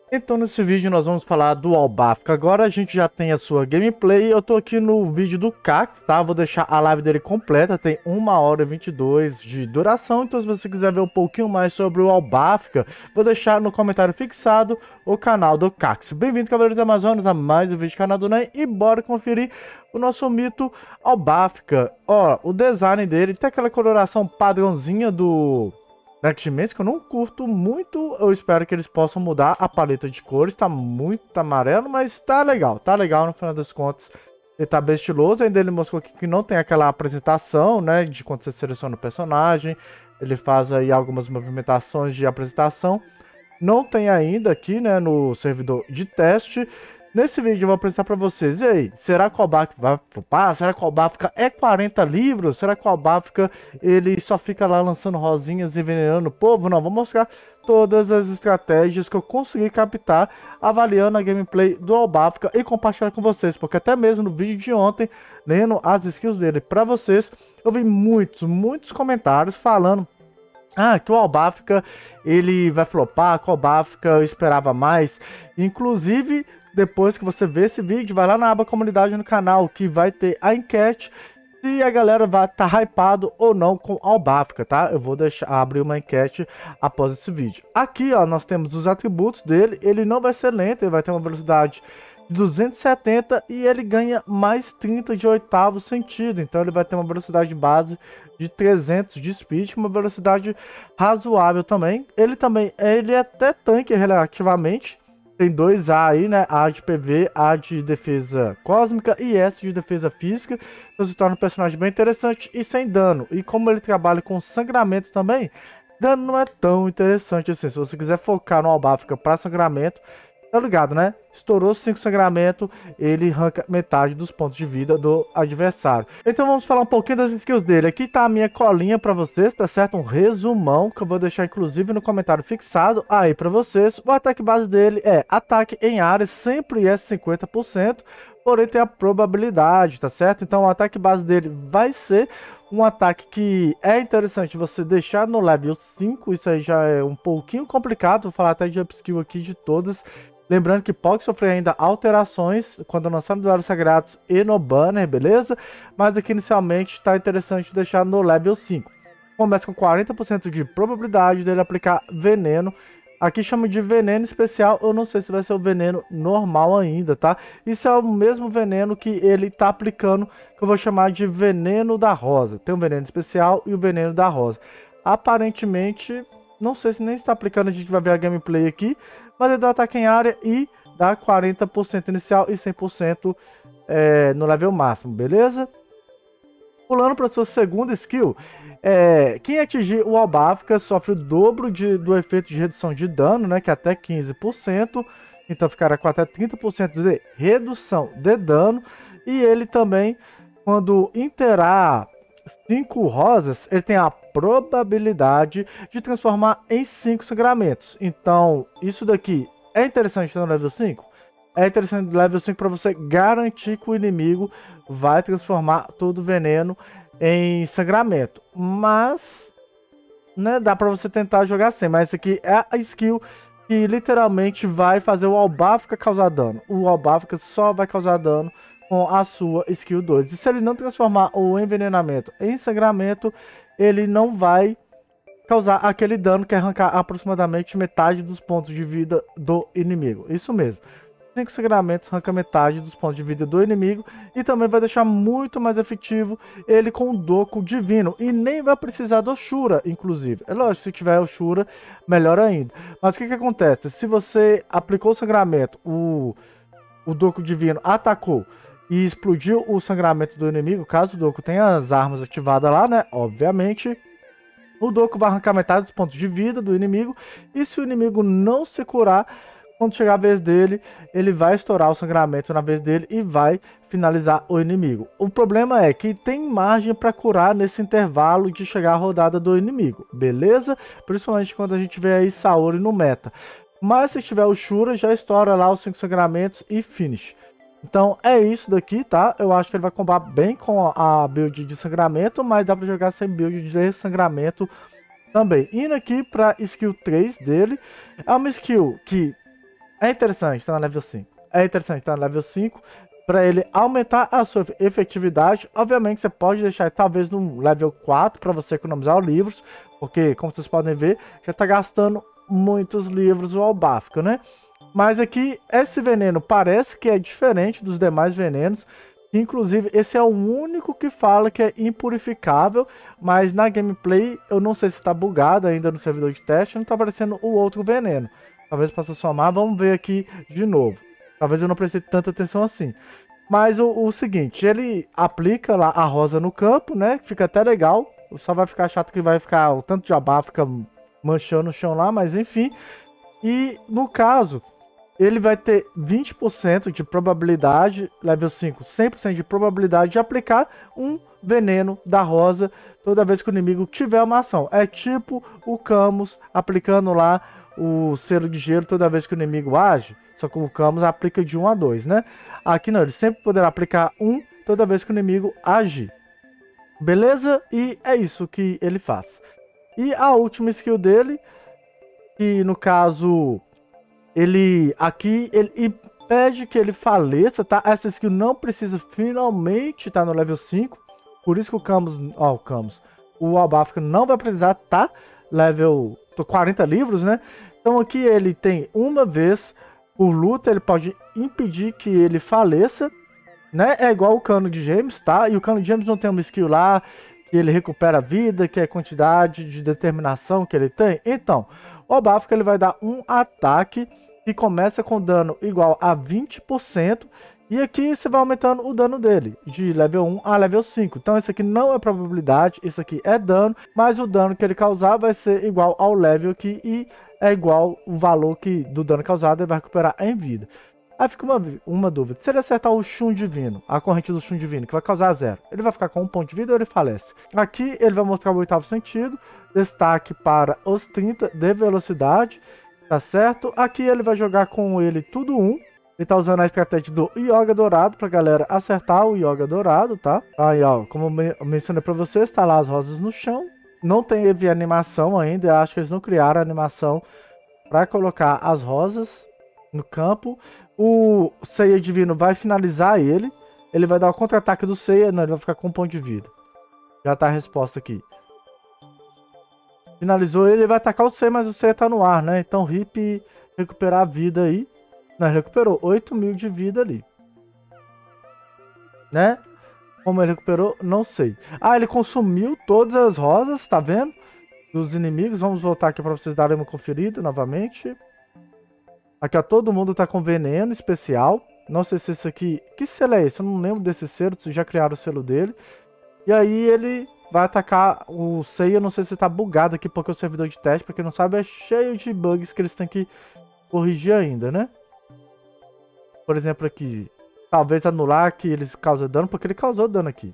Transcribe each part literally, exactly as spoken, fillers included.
Então nesse vídeo nós vamos falar do Albafka. Agora a gente já tem a sua gameplay. Eu tô aqui no vídeo do Cax, tá? Vou deixar a live dele completa, tem uma hora e vinte e dois de duração. Então se você quiser ver um pouquinho mais sobre o Albafka, vou deixar no comentário fixado o canal do Cax. Bem-vindo, Cavaleiros da Amazonas, a mais um vídeo do canal do Nen. E bora conferir o nosso mito Albafka. Ó, o design dele tem aquela coloração padrãozinha do Next Dimension, que eu não curto muito. Eu espero que eles possam mudar a paleta de cores. Tá muito amarelo, mas tá legal. Tá legal no final das contas. Ele tá bem estiloso. Ainda ele mostrou aqui que não tem aquela apresentação, né? De quando você seleciona o personagem. Ele faz aí algumas movimentações de apresentação. Não tem ainda aqui, né? No servidor de teste. Nesse vídeo eu vou apresentar para vocês. E aí, será que o Albafka vai flopar? Será que o Albafka é quarenta livros? Será que o Albafka ele só fica lá lançando rosinhas e envenenando o povo? Não, vou mostrar todas as estratégias que eu consegui captar avaliando a gameplay do Albafka e compartilhar com vocês, porque até mesmo no vídeo de ontem, lendo as skills dele para vocês, eu vi muitos, muitos comentários falando ah, que o Albafka ele vai flopar, que o Albafka eu esperava mais. Inclusive, depois que você ver esse vídeo, vai lá na aba comunidade no canal, que vai ter a enquete se a galera vai estar tá hypado ou não com Albafka, tá? Eu vou deixar abrir uma enquete após esse vídeo. Aqui, ó, nós temos os atributos dele. Ele não vai ser lento, ele vai ter uma velocidade de duzentos e setenta e ele ganha mais trinta de oitavo sentido. Então ele vai ter uma velocidade base de trezentos de speed, uma velocidade razoável também. Ele também, ele é até tanque relativamente. Tem dois A aí, né? A de P V, A de defesa cósmica e S de defesa física. Então se torna um personagem bem interessante e sem dano. E como ele trabalha com sangramento também, dano não é tão interessante assim. Se você quiser focar no Albafka para sangramento, tá ligado, né? Estourou cinco sangramento, ele arranca metade dos pontos de vida do adversário. Então vamos falar um pouquinho das skills dele. Aqui tá a minha colinha pra vocês, tá certo? Um resumão que eu vou deixar inclusive no comentário fixado aí pra vocês. O ataque base dele é ataque em área, sempre é cinquenta por cento, porém tem a probabilidade, tá certo? Então o ataque base dele vai ser um ataque que é interessante você deixar no level cinco, isso aí já é um pouquinho complicado, vou falar até de upskill aqui de todas. Lembrando que pode sofrer ainda alterações quando lançar no Duelos Sagrados e no banner, beleza? Mas aqui inicialmente está interessante deixar no level cinco. Começa com quarenta por cento de probabilidade dele aplicar veneno. Aqui chama de veneno especial, eu não sei se vai ser o veneno normal ainda, tá? Isso é o mesmo veneno que ele tá aplicando, que eu vou chamar de veneno da rosa. Tem o veneno especial e o veneno da rosa. Aparentemente, não sei se nem está aplicando, a gente vai ver a gameplay aqui. Mas ele dá ataque em área e dá quarenta por cento inicial e cem por cento é, no level máximo, beleza? Pulando para sua segunda skill, é, quem atingir o Albafka sofre o dobro de, do efeito de redução de dano, né, que é até quinze por cento, então ficará com até trinta por cento de redução de dano. E ele também, quando interar cinco rosas, ele tem a probabilidade de transformar em cinco sangramentos. Então, isso daqui é interessante no level cinco? É interessante no level cinco para você garantir que o inimigo vai transformar todo o veneno em sangramento. Mas, né, dá para você tentar jogar sem. Mas essa aqui é a skill que literalmente vai fazer o Albafka causar dano. O Albafka só vai causar dano com a sua skill dois. E se ele não transformar o envenenamento em sangramento, ele não vai causar aquele dano que é arrancar aproximadamente metade dos pontos de vida do inimigo. Isso mesmo. cinco sangramentos arranca metade dos pontos de vida do inimigo e também vai deixar muito mais efetivo ele com o Doku Divino. E nem vai precisar do Shura, inclusive. É lógico, se tiver o Shura, melhor ainda. Mas o que que acontece? Se você aplicou o sangramento, o, o Doku Divino atacou e explodiu o sangramento do inimigo, caso o Doku tenha as armas ativadas lá, né? Obviamente, o Doku vai arrancar metade dos pontos de vida do inimigo. E se o inimigo não se curar, quando chegar a vez dele, ele vai estourar o sangramento na vez dele e vai finalizar o inimigo. O problema é que tem margem para curar nesse intervalo de chegar a rodada do inimigo, beleza? Principalmente quando a gente vê aí Saori no meta. Mas se tiver o Shura, já estoura lá os cinco sangramentos e finish. Então é isso daqui, tá? Eu acho que ele vai combar bem com a build de sangramento, mas dá pra jogar sem build de sangramento também. Indo aqui pra skill três dele, é uma skill que É interessante estar na level cinco. É interessante estar na level cinco para ele aumentar a sua efetividade. Obviamente você pode deixar talvez no level quatro para você economizar os livros, porque como vocês podem ver, já está gastando muitos livros o Albáfica, né? Mas aqui esse veneno parece que é diferente dos demais venenos. Inclusive, esse é o único que fala que é impurificável, mas na gameplay eu não sei se está bugado ainda no servidor de teste, não está aparecendo o outro veneno. Talvez possa somar, vamos ver aqui de novo. Talvez eu não preste tanta atenção assim. Mas o, o seguinte, ele aplica lá a rosa no campo, né? Fica até legal. Só vai ficar chato que vai ficar o tanto de abá fica manchando o chão lá, mas enfim. E no caso, ele vai ter vinte por cento de probabilidade, level cinco, cem por cento de probabilidade de aplicar um veneno da rosa toda vez que o inimigo tiver uma ação. É tipo o Camus aplicando lá o selo de gelo toda vez que o inimigo age, só que o Camus aplica de um a dois, né? Aqui não, ele sempre poderá aplicar um toda vez que o inimigo agir. Beleza? E é isso que ele faz. E a última skill dele, que no caso, ele aqui, ele impede que ele faleça, tá? Essa skill não precisa finalmente estar tá no level cinco, por isso que o Camus, ó, o Camus, o Albáfica não vai precisar tá level quarenta livros, né? Então aqui ele tem uma vez por luta, ele pode impedir que ele faleça, né? É igual o Cano de Gêmeos, tá? E o Cano de Gêmeos não tem uma skill lá que ele recupera a vida, que é a quantidade de determinação que ele tem. Então, o Albáfica ele vai dar um ataque que começa com dano igual a vinte por cento. E aqui você vai aumentando o dano dele, de level um a level cinco. Então isso aqui não é probabilidade, isso aqui é dano, mas o dano que ele causar vai ser igual ao level aqui e é igual o valor que, do dano causado ele vai recuperar em vida. Aí fica uma, uma dúvida, se ele acertar o Chum Divino, a corrente do Chum Divino, que vai causar zero, ele vai ficar com um ponto de vida ou ele falece? Aqui ele vai mostrar o oitavo sentido, destaque para os trinta de velocidade, tá certo? Aqui ele vai jogar com ele tudo um. Ele tá usando a estratégia do Yoga Dourado pra galera acertar o Yoga Dourado, tá? Aí, ó, como eu mencionei pra vocês, tá lá as rosas no chão. Não teve animação ainda, eu acho que eles não criaram a animação pra colocar as rosas no campo. O Seiya Divino vai finalizar ele. Ele vai dar o contra-ataque do Seiya, não, ele vai ficar com um ponto de vida. Já tá a resposta aqui. Finalizou ele, ele vai atacar o Seiya, mas o Seiya tá no ar, né? Então, Hip recuperar a vida aí. Não, ele recuperou oito mil de vida ali. Né? Como ele recuperou, não sei. Ah, ele consumiu todas as rosas, tá vendo? Dos inimigos. Vamos voltar aqui para vocês darem uma conferida novamente. Aqui, ó, todo mundo tá com veneno especial. Não sei se esse aqui... Que selo é esse? Eu não lembro desse selo, se já criaram o selo dele. E aí ele vai atacar o Seiya. Não sei se tá bugado aqui, porque o servidor de teste, pra quem não sabe, é cheio de bugs que eles têm que corrigir ainda, né? Por exemplo aqui, talvez anular que eles causam dano, porque ele causou dano aqui.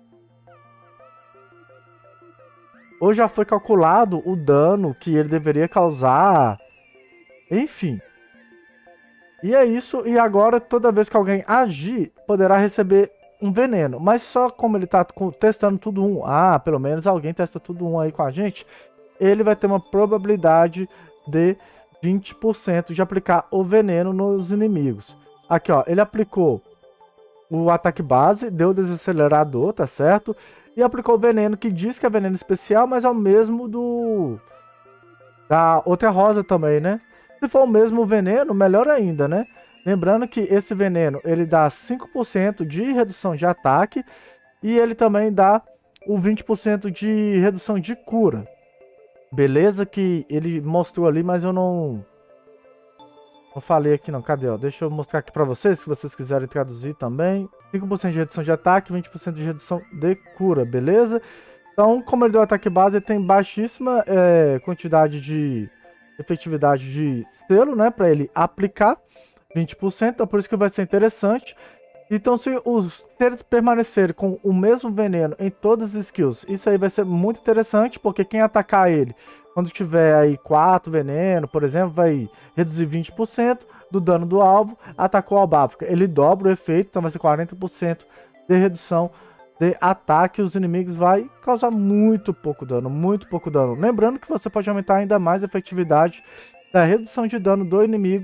Ou já foi calculado o dano que ele deveria causar. Enfim. E é isso, e agora toda vez que alguém agir, poderá receber um veneno. Mas só como ele está testando tudo um, ah, pelo menos alguém testa tudo um aí com a gente, ele vai ter uma probabilidade de vinte por cento de aplicar o veneno nos inimigos. Aqui, ó, ele aplicou o ataque base, deu o desacelerador, tá certo? E aplicou o veneno, que diz que é veneno especial, mas é o mesmo do... da outra rosa também, né? Se for o mesmo veneno, melhor ainda, né? Lembrando que esse veneno, ele dá cinco por cento de redução de ataque e ele também dá o vinte por cento de redução de cura. Beleza que ele mostrou ali, mas eu não... Não falei aqui não, cadê? Ó? Deixa eu mostrar aqui pra vocês, se vocês quiserem traduzir também. cinco por cento de redução de ataque, vinte por cento de redução de cura, beleza? Então, como ele deu ataque base, ele tem baixíssima é, quantidade de efetividade de selo, né? Pra ele aplicar, vinte por cento, então por isso que vai ser interessante. Então, se, os, se eles permanecerem com o mesmo veneno em todas as skills, isso aí vai ser muito interessante, porque quem atacar ele, quando tiver aí quatro veneno, por exemplo, vai reduzir vinte por cento do dano do alvo. Atacou a Albáfica, ele dobra o efeito, então vai ser quarenta por cento de redução de ataque. Os inimigos vai causar muito pouco dano, muito pouco dano. Lembrando que você pode aumentar ainda mais a efetividade da redução de dano do inimigo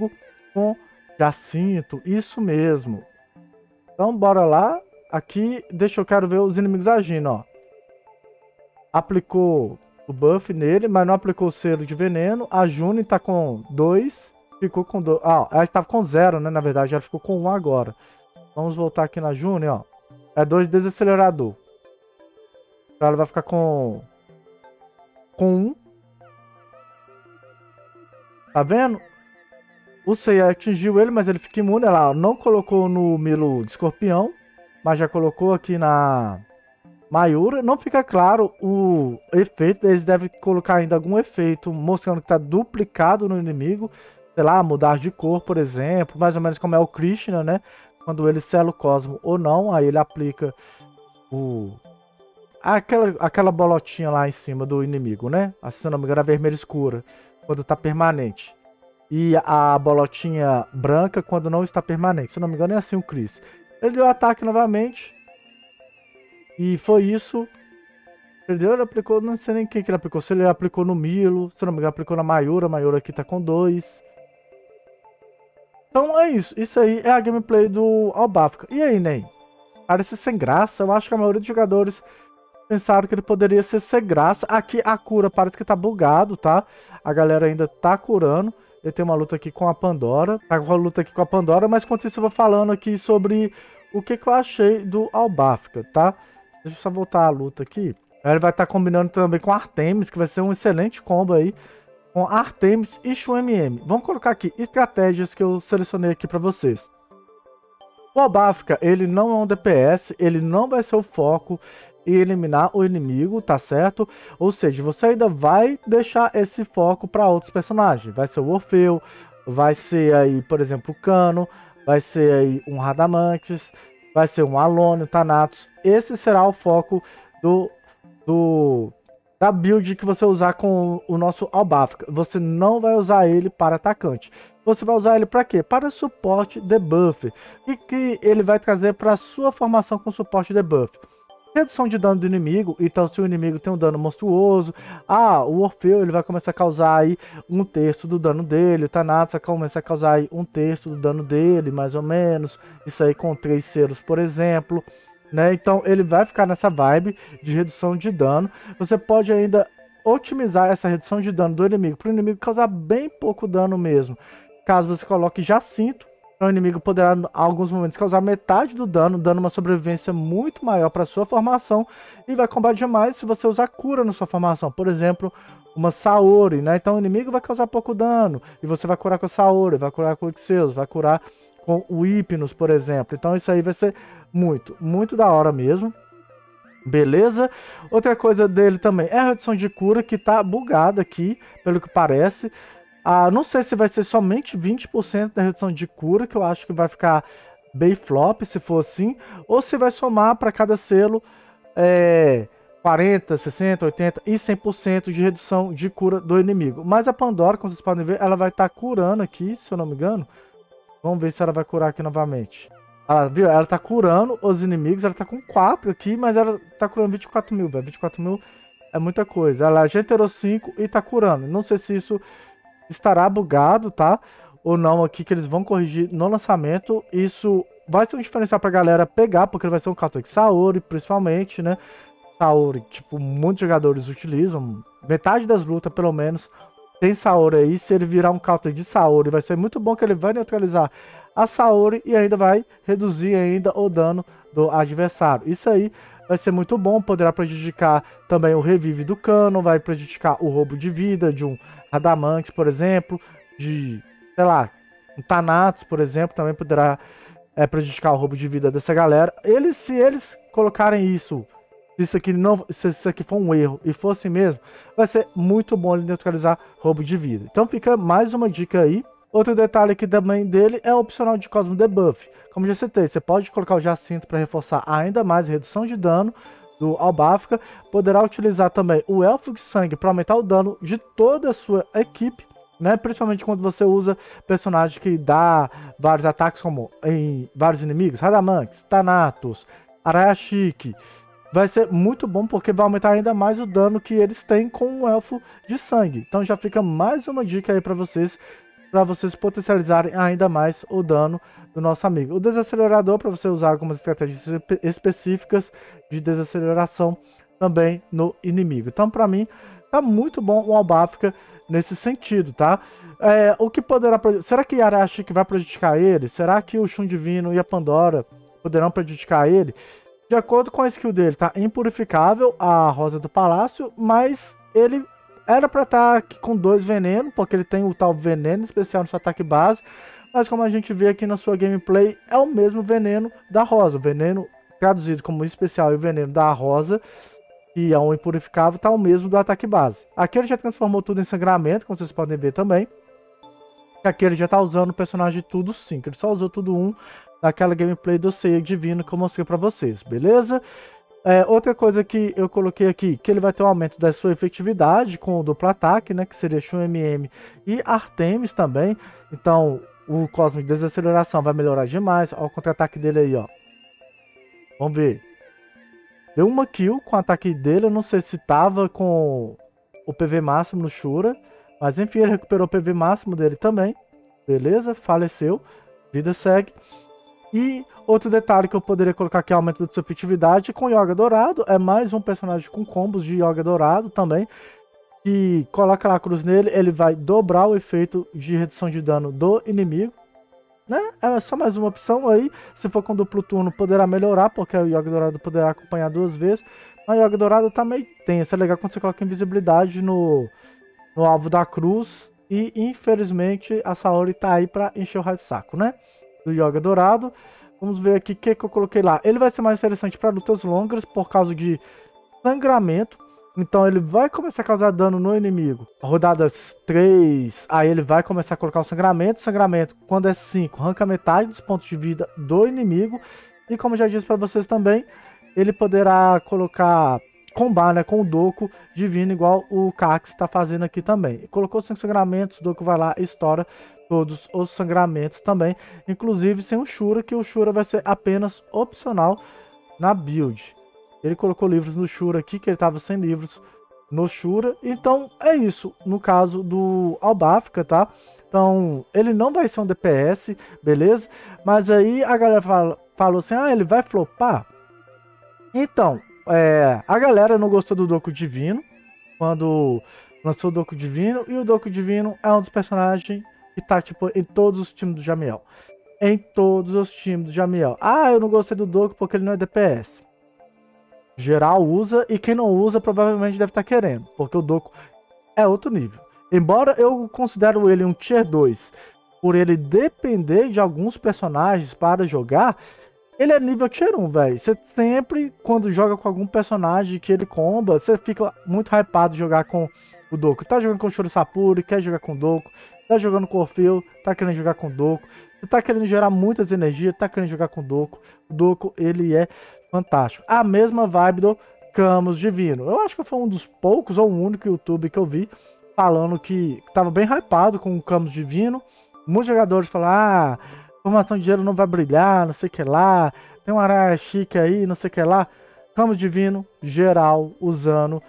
com Jacinto, isso mesmo. Então bora lá. Aqui, deixa eu quero ver os inimigos agindo, ó. Aplicou o buff nele, mas não aplicou o selo de veneno. A June tá com dois, ficou com dois. Ah, ela estava com zero, né? Na verdade, ela ficou com um agora. Vamos voltar aqui na June, ó. É dois desacelerador. Então ela vai ficar com com um. Tá vendo? O Seiya atingiu ele, mas ele fica imune. Ela não colocou no Milo de escorpião, mas já colocou aqui na Mayura. Não fica claro o efeito. Eles devem colocar ainda algum efeito mostrando que está duplicado no inimigo. Sei lá, mudar de cor, por exemplo. Mais ou menos como é o Krishna, né? Quando ele sela o Cosmo ou não, aí ele aplica o... Aquela, aquela bolotinha lá em cima do inimigo, né? Se não me engano, a vermelha escura, quando está permanente. E a bolotinha branca quando não está permanente. Se não me engano é assim o Chris. Ele deu ataque novamente. E foi isso. Ele deu, ele aplicou, não sei nem quem que ele aplicou. Se ele aplicou no Milo, se não me engano aplicou na Mayura. A Mayura aqui tá com dois. Então é isso. Isso aí é a gameplay do Albafka. E aí, Ney? Parece sem graça. Eu acho que a maioria dos jogadores pensaram que ele poderia ser sem graça. Aqui a cura parece que tá bugado, tá? A galera ainda tá curando. Ele tem uma luta aqui com a Pandora. Tá com uma luta aqui com a Pandora, mas enquanto isso eu vou falando aqui sobre o que, que eu achei do Albafka, tá? Deixa eu só voltar a luta aqui. Ele vai estar tá combinando também com Artemis, que vai ser um excelente combo aí. Com Artemis e Shu-M-M. Vamos colocar aqui estratégias que eu selecionei aqui pra vocês. O Albafka, ele não é um D P S, ele não vai ser o foco e eliminar o inimigo, tá certo? Ou seja, você ainda vai deixar esse foco para outros personagens. Vai ser o Orfeu, vai ser aí, por exemplo, o Cano, vai ser aí um Radamantes, vai ser um Alone, um Thanatos. Esse será o foco do, do da build que você usar com o nosso Albafka. Você não vai usar ele para atacante. Você vai usar ele para quê? Para suporte debuff. E que ele vai trazer para sua formação com suporte debuff. Redução de dano do inimigo, então se o inimigo tem um dano monstruoso, ah, o Orfeu ele vai começar a causar aí um terço do dano dele, o Thanatos vai começar a causar aí um terço do dano dele, mais ou menos, isso aí com três selos, por exemplo, né? Então ele vai ficar nessa vibe de redução de dano. Você pode ainda otimizar essa redução de dano do inimigo, para o inimigo causar bem pouco dano mesmo. Caso você coloque Jacinto, o inimigo poderá, em alguns momentos, causar metade do dano, dando uma sobrevivência muito maior para sua formação. E vai combater mais se você usar cura na sua formação. Por exemplo, uma Saori, né? Então o inimigo vai causar pouco dano. E você vai curar com a Saori, vai curar com o Ixeus, vai curar com o Hypnos, por exemplo. Então isso aí vai ser muito, muito da hora mesmo. Beleza? Outra coisa dele também é a redução de cura, que tá bugada aqui, pelo que parece. Ah, não sei se vai ser somente vinte por cento da redução de cura, que eu acho que vai ficar bem flop se for assim, ou se vai somar para cada selo é, quarenta, sessenta, oitenta e cem por cento de redução de cura do inimigo. Mas a Pandora, como vocês podem ver, ela vai estar tá curando aqui, se eu não me engano. Vamos ver se ela vai curar aqui novamente. Ela, viu? Ela tá curando os inimigos, ela tá com quatro aqui, mas ela tá curando vinte e quatro mil, velho. vinte e quatro mil é muita coisa. Ela já enterou cinco e tá curando. Não sei se isso estará bugado, tá? Ou não aqui, que eles vão corrigir no lançamento. Isso vai ser um diferencial pra galera pegar, porque ele vai ser um counter de Saori, principalmente, né? Saori, tipo, muitos jogadores utilizam. Metade das lutas, pelo menos, tem Saori aí. Se ele virar um counter de Saori, vai ser muito bom, que ele vai neutralizar a Saori e ainda vai reduzir ainda o dano do adversário. Isso aí vai ser muito bom, poderá prejudicar também o revive do Cano, vai prejudicar o roubo de vida de um Radamantes, por exemplo, de, sei lá, um Thanatos, por exemplo, também poderá é, prejudicar o roubo de vida dessa galera. Eles, se eles colocarem isso, se isso aqui não, se isso aqui for um erro e fosse mesmo, vai ser muito bom ele neutralizar roubo de vida. Então fica mais uma dica aí. Outro detalhe aqui também dele é o opcional de Cosmo Debuff. Como já citei, você pode colocar o Jacinto para reforçar ainda mais a redução de dano do Albafka. Poderá utilizar também o Elfo de Sangue para aumentar o dano de toda a sua equipe, né? Principalmente quando você usa personagem que dá vários ataques como em vários inimigos, Radamantes, Thanatos, Arayashiki. Vai ser muito bom porque vai aumentar ainda mais o dano que eles têm com o Elfo de Sangue. Então já fica mais uma dica aí para vocês para vocês potencializarem ainda mais o dano do nosso amigo. O desacelerador para você usar algumas estratégias específicas de desaceleração também no inimigo. Então, para mim, tá muito bom o Albafka nesse sentido, tá? É, o que poderá... Será que Arashi que vai prejudicar ele? Será que o Shun Divino e a Pandora poderão prejudicar ele? De acordo com a skill dele, tá impurificável a Rosa do Palácio, mas ele era pra estar aqui com dois venenos, porque ele tem o tal veneno especial no seu ataque base, mas como a gente vê aqui na sua gameplay, é o mesmo veneno da Rosa. O veneno traduzido como especial e o veneno da Rosa, que é um impurificável, tá o mesmo do ataque base. Aqui ele já transformou tudo em sangramento, como vocês podem ver também. Aqui ele já tá usando o personagem tudo cinco, ele só usou tudo um naquela gameplay do Ceia Divino que eu mostrei pra vocês, beleza? É, outra coisa que eu coloquei aqui, que ele vai ter um aumento da sua efetividade com o duplo ataque, né, que seria Shun M M e Artemis também. Então o Cosmo de desaceleração vai melhorar demais. Olha o contra-ataque dele aí, ó. Vamos ver. Deu uma kill com o ataque dele, eu não sei se tava com o P V máximo no Shura, mas enfim, ele recuperou o P V máximo dele também. Beleza, faleceu, vida segue. E outro detalhe que eu poderia colocar aqui é o aumento da sua efetividade com Yoga Dourado. É mais um personagem com combos de Yoga Dourado também. E coloca lá a cruz nele, ele vai dobrar o efeito de redução de dano do inimigo, né? É só mais uma opção aí. Se for com duplo turno poderá melhorar, porque o Yoga Dourado poderá acompanhar duas vezes. Mas o Yoga Dourado tá meio tenso. É legal quando você coloca invisibilidade no, no alvo da cruz. E infelizmente a Saori tá aí pra encher o raio de saco, né? Do Yoga Dourado. Vamos ver aqui o que, que eu coloquei lá. Ele vai ser mais interessante para lutas longas por causa de sangramento. Então ele vai começar a causar dano no inimigo. Rodadas três, aí ele vai começar a colocar o sangramento. Sangramento, quando é cinco, arranca metade dos pontos de vida do inimigo. E como eu já disse para vocês também, ele poderá colocar combar, né, com o Doku divino, igual o Cax está fazendo aqui também. Colocou cinco sangramentos, o Doku vai lá e estoura todos os sangramentos também, inclusive sem o Shura, que o Shura vai ser apenas opcional na build. Ele colocou livros no Shura aqui, que ele estava sem livros no Shura. Então é isso, no caso do Albafka, tá? Então ele não vai ser um D P S, beleza? Mas aí a galera fala, falou assim, ah, ele vai flopar? Então, é, a galera não gostou do Doku Divino, quando lançou o Doku Divino, e o Doku Divino é um dos personagens que tá, tipo, em todos os times do Jamiel. Em todos os times do Jamiel. Ah, eu não gostei do Doku porque ele não é D P S. Geral usa, e quem não usa provavelmente deve estar querendo, porque o Doku é outro nível. Embora eu considero ele um Tier dois, por ele depender de alguns personagens para jogar, ele é nível Tier um, velho. Você sempre, quando joga com algum personagem que ele comba, você fica muito hypado de jogar com o Doku. Tá jogando com o Shuri Sapuri, quer jogar com o Doku. Tá jogando com o Orfeu, tá querendo jogar com o Doku. Você tá querendo gerar muitas energias, tá querendo jogar com o Doku. O Doku, ele é fantástico. A mesma vibe do Camus Divino. Eu acho que foi um dos poucos, ou o único YouTube que eu vi, falando que tava bem hypado com o Camus Divino. Muitos jogadores falaram, ah, formação de gelo não vai brilhar, não sei o que lá. Tem uma área chique aí, não sei o que lá. Camus Divino, geral, usando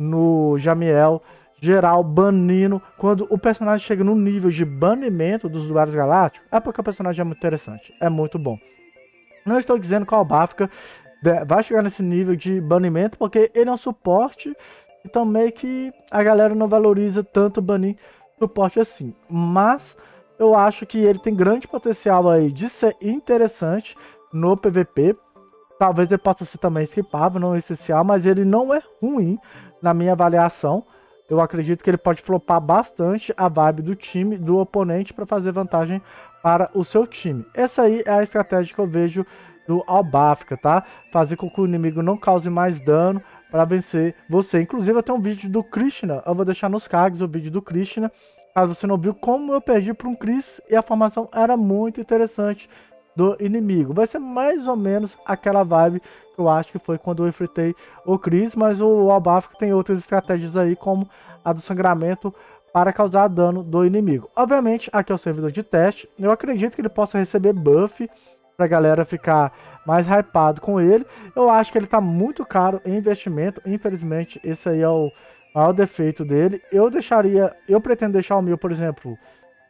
no Jamiel. Geral, banindo. Quando o personagem chega no nível de banimento dos Duelos Galácticos, é porque o personagem é muito interessante. É muito bom. Não estou dizendo que o Albafka vai chegar nesse nível de banimento, porque ele é um suporte. Então meio que a galera não valoriza tanto banir suporte assim. Mas eu acho que ele tem grande potencial aí de ser interessante no P V P. Talvez ele possa ser também skipável, não essencial, mas ele não é ruim na minha avaliação. Eu acredito que ele pode flopar bastante a vibe do time, do oponente, para fazer vantagem para o seu time. Essa aí é a estratégia que eu vejo do Albafka, tá? Fazer com que o inimigo não cause mais dano para vencer você. Inclusive eu tenho um vídeo do Krishna, eu vou deixar nos cards o vídeo do Krishna, caso você não viu, como eu perdi para um Chris e a formação era muito interessante do inimigo. Vai ser mais ou menos aquela vibe que eu acho que foi quando eu enfrentei o Chris, mas o Albafka tem outras estratégias aí, como a do sangramento, para causar dano do inimigo. Obviamente, aqui é o servidor de teste, eu acredito que ele possa receber buff pra galera ficar mais hypado com ele. Eu acho que ele tá muito caro em investimento, infelizmente esse aí é o maior defeito dele. Eu deixaria, eu pretendo deixar o meu, por exemplo,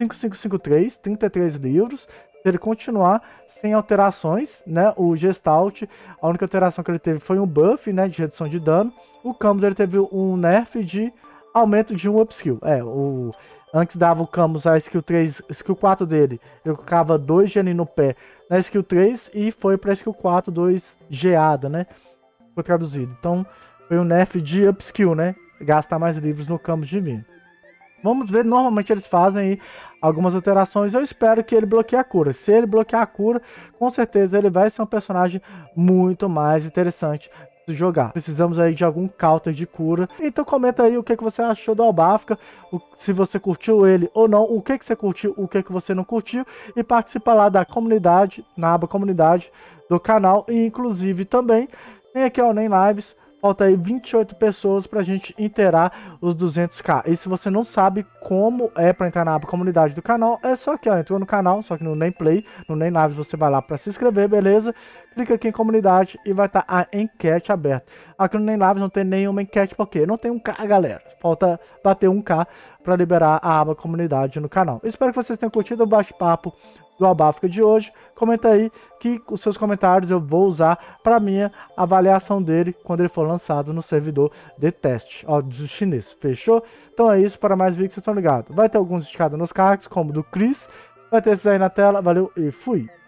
cinco cinco cinco três, trinta e três livros. Se ele continuar sem alterações, né, o Gestalt, a única alteração que ele teve foi um buff, né, de redução de dano. O Camus, ele teve um nerf de aumento de um upskill. É, o... Antes dava o Camus a skill três, skill quatro dele, ele colocava dois geni no pé na skill três e foi pra skill quatro, dois geada, né? Foi traduzido. Então, foi um nerf de upskill, né? Gastar mais livros no Camus divino. Vamos ver, normalmente eles fazem aí algumas alterações. Eu espero que ele bloqueie a cura. Se ele bloquear a cura, com certeza ele vai ser um personagem muito mais interessante de jogar. Precisamos aí de algum counter de cura. Então comenta aí o que, que você achou do Albafka, o, se você curtiu ele ou não, o que, que você curtiu, o que, que você não curtiu, e participa lá da comunidade, na aba comunidade do canal, e inclusive também tem aqui, ó, nem lives. Falta aí vinte e oito pessoas pra gente inteirar os duzentos k. E se você não sabe como é pra entrar na aba comunidade do canal, é só aqui, ó, entrou no canal, só que no Nem Play, no Nem Lives você vai lá pra se inscrever, beleza? Clica aqui em comunidade e vai estar a enquete aberta. Aqui no Nem Lives não tem nenhuma enquete, porque não tem um k, galera. Falta bater um k pra liberar a aba comunidade no canal. Espero que vocês tenham curtido o bate-papo do Albafka de hoje. Comenta aí que os seus comentários eu vou usar para minha avaliação dele quando ele for lançado no servidor de teste, ó, do chinês, fechou? Então é isso, para mais vídeos vocês estão ligados. Vai ter alguns indicados nos cards, como do Chris, vai ter esses aí na tela, valeu e fui!